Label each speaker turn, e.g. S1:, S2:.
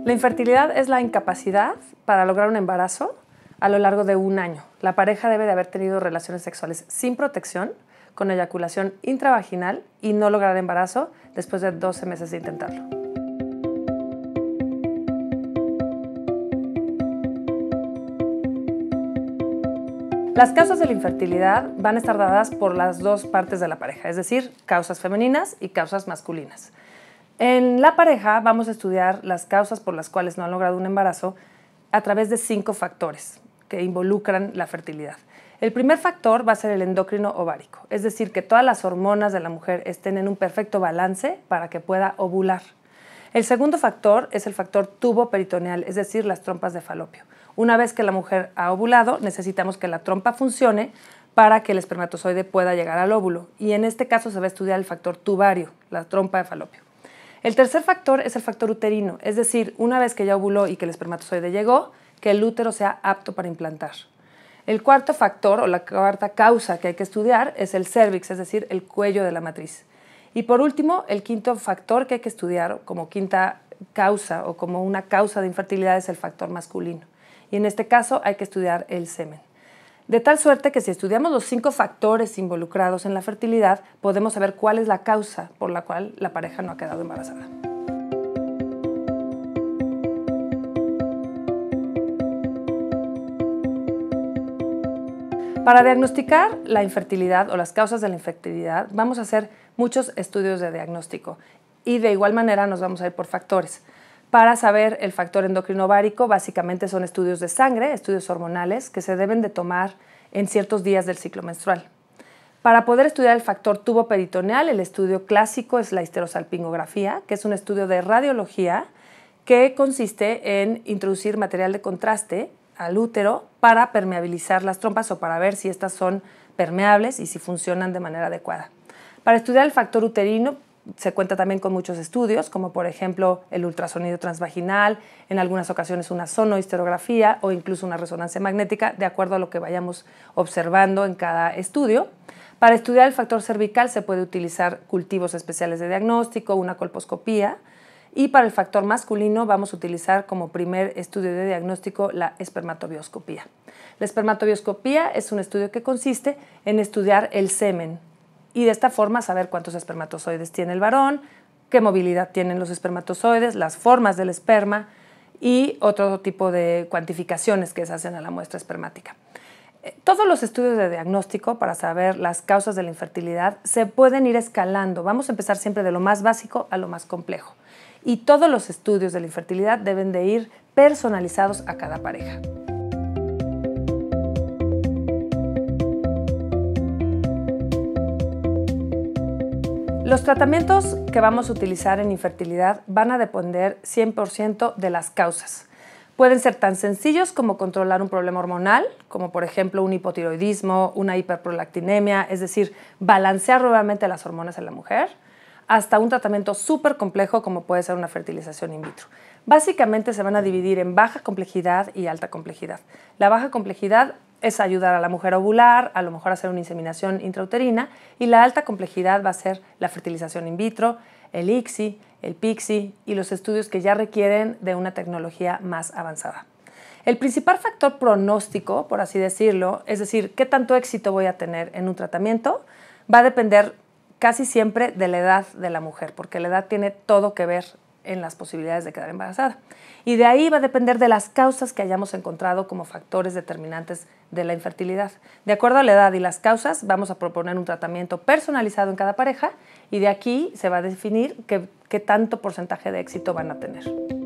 S1: La infertilidad es la incapacidad para lograr un embarazo a lo largo de un año. La pareja debe de haber tenido relaciones sexuales sin protección, con eyaculación intravaginal y no lograr embarazo después de 12 meses de intentarlo. Las causas de la infertilidad van a estar dadas por las dos partes de la pareja, es decir, causas femeninas y causas masculinas. En la pareja vamos a estudiar las causas por las cuales no han logrado un embarazo a través de 5 factores que involucran la fertilidad. El primer factor va a ser el endocrino ovárico, es decir, que todas las hormonas de la mujer estén en un perfecto balance para que pueda ovular. El segundo factor es el factor tubo peritoneal, es decir, las trompas de falopio. Una vez que la mujer ha ovulado, necesitamos que la trompa funcione para que el espermatozoide pueda llegar al óvulo. Y en este caso se va a estudiar el factor tubario, la trompa de falopio. El tercer factor es el factor uterino, es decir, una vez que ya ovuló y que el espermatozoide llegó, que el útero sea apto para implantar. El cuarto factor o la cuarta causa que hay que estudiar es el cérvix, es decir, el cuello de la matriz. Y por último, el quinto factor que hay que estudiar como quinta causa o como una causa de infertilidad es el factor masculino. Y en este caso hay que estudiar el semen. De tal suerte que si estudiamos los 5 factores involucrados en la fertilidad, podemos saber cuál es la causa por la cual la pareja no ha quedado embarazada. Para diagnosticar la infertilidad o las causas de la infertilidad, vamos a hacer muchos estudios de diagnóstico y de igual manera nos vamos a ir por factores. Para saber el factor endocrino ovárico, básicamente son estudios de sangre, estudios hormonales que se deben de tomar en ciertos días del ciclo menstrual. Para poder estudiar el factor tubo peritoneal, el estudio clásico es la histerosalpingografía, que es un estudio de radiología que consiste en introducir material de contraste al útero para permeabilizar las trompas o para ver si estas son permeables y si funcionan de manera adecuada. Para estudiar el factor uterino se cuenta también con muchos estudios, como por ejemplo el ultrasonido transvaginal, en algunas ocasiones una sonohisterografía o incluso una resonancia magnética, de acuerdo a lo que vayamos observando en cada estudio. Para estudiar el factor cervical se puede utilizar cultivos especiales de diagnóstico, una colposcopía, y para el factor masculino vamos a utilizar como primer estudio de diagnóstico la espermatobioscopía. La espermatobioscopía es un estudio que consiste en estudiar el semen y de esta forma saber cuántos espermatozoides tiene el varón, qué movilidad tienen los espermatozoides, las formas del esperma y otro tipo de cuantificaciones que se hacen a la muestra espermática. Todos los estudios de diagnóstico para saber las causas de la infertilidad se pueden ir escalando. Vamos a empezar siempre de lo más básico a lo más complejo. Y todos los estudios de la infertilidad deben de ir personalizados a cada pareja. Los tratamientos que vamos a utilizar en infertilidad van a depender 100% de las causas. Pueden ser tan sencillos como controlar un problema hormonal, como por ejemplo un hipotiroidismo, una hiperprolactinemia, es decir, balancear nuevamente las hormonas en la mujer, hasta un tratamiento súper complejo como puede ser una fertilización in vitro. Básicamente se van a dividir en baja complejidad y alta complejidad. La baja complejidad es ayudar a la mujer a ovular, a lo mejor hacer una inseminación intrauterina, y la alta complejidad va a ser la fertilización in vitro, el ICSI, el PICSI y los estudios que ya requieren de una tecnología más avanzada. El principal factor pronóstico, por así decirlo, es decir, qué tanto éxito voy a tener en un tratamiento, va a depender casi siempre de la edad de la mujer, porque la edad tiene todo que ver en las posibilidades de quedar embarazada. Y de ahí va a depender de las causas que hayamos encontrado como factores determinantes de la infertilidad. De acuerdo a la edad y las causas, vamos a proponer un tratamiento personalizado en cada pareja y de aquí se va a definir qué tanto porcentaje de éxito van a tener.